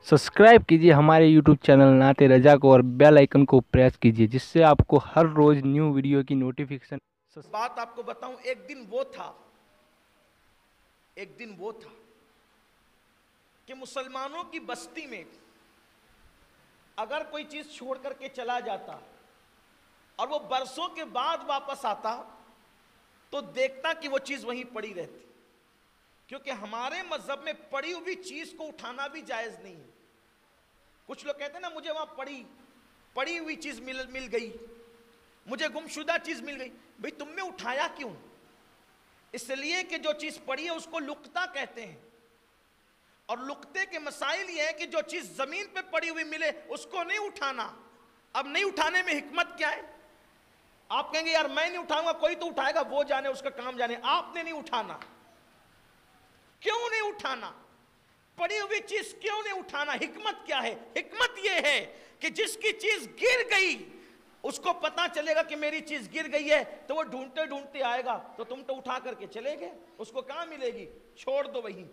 Subscribe कीजिए हमारे YouTube channel नाते रजा को और बेल आइकन को प्रेस कीजिए जिससे आपको हर रोज न्यू वीडियो की नोटिफिकेशन। बात आपको बताऊं, एक दिन वो था कि मुसलमानों की बस्ती में अगर कोई चीज छोड़ करके चला जाता और वो बरसों के बाद वापस आता तो देखता कि वो चीज वहीं पड़ी रहती, क्योंकि हमारे मजहब में पड़ी हुई चीज को उठाना भी जायज नहीं है। कुछ लोग कहते हैं ना, मुझे वहां पड़ी हुई चीज मिल गई, मुझे गुमशुदा चीज मिल गई। भाई तुमने उठाया क्यों? इसलिए कि जो चीज पड़ी है उसको लुकता कहते हैं, और लुकते के मसाइल ये है कि जो चीज जमीन पे पड़ी हुई मिले उसको नहीं उठाना। अब नहीं उठाने में हिकमत क्या है? आप कहेंगे यार मैं नहीं उठाऊंगा, कोई तो उठाएगा, वो जाने, उसका काम जाने। आपने नहीं उठाना। क्यों नहीं उठाना? पड़ी हुई चीज क्यों नहीं उठाना? हिकमत क्या है? हिकमत यह है कि जिसकी चीज गिर गई उसको पता चलेगा कि मेरी चीज गिर गई है, तो वो ढूंढते ढूंढते आएगा। तो तुम तो उठा करके चले गए, उसको कहां मिलेगी? छोड़ दो वहीं।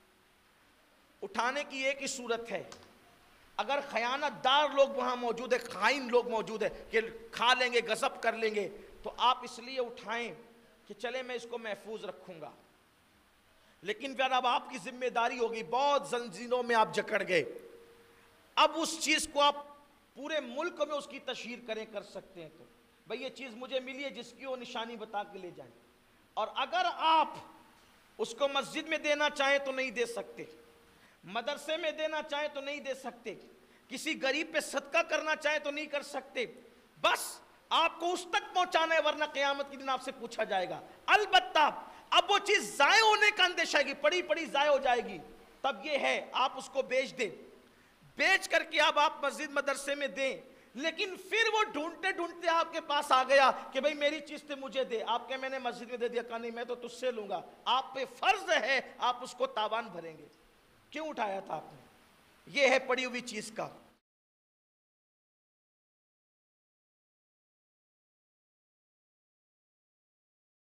उठाने की एक ही सूरत है, अगर खयानतदार लोग वहां मौजूद है, खाइन लोग मौजूद है कि खा लेंगे, गजब कर लेंगे, तो आप इसलिए उठाएं कि चले मैं इसको महफूज रखूंगा। लेकिन फिर अब आपकी जिम्मेदारी होगी, बहुत जंजीरों में आप जकड़ गए, अब उस चीज को आप पूरे मुल्क में उसकी तशहीर कर सकते हैं। तो भाई ये चीज मुझे मिली है, जिसकी वो निशानी बता के ले जाएं। और अगर आप उसको मस्जिद में देना चाहें तो नहीं दे सकते, मदरसे में देना चाहें तो नहीं दे सकते, किसी गरीब पे सदका करना चाहें तो नहीं कर सकते। बस आपको उस तक पहुंचाना है, वरना क़यामत के दिन आपसे पूछा जाएगा। अलबत्ता अब वो चीज जाए होने का अंदेशा है कि पड़ी जाए हो जाएगी, तब ये है आप उसको बेच दें, बेच करके अब आप मस्जिद मदरसे में दें। लेकिन फिर वो ढूंढते ढूंढते आपके पास आ गया कि भाई मेरी चीज तो मुझे दे। आप कहे मैंने मस्जिद में दे दिया, कहा नहीं मैं तो तुझसे लूंगा। आप पे फर्ज है, आप उसको तावान भरेंगे। क्यों उठाया था आपने? ये है पड़ी हुई चीज का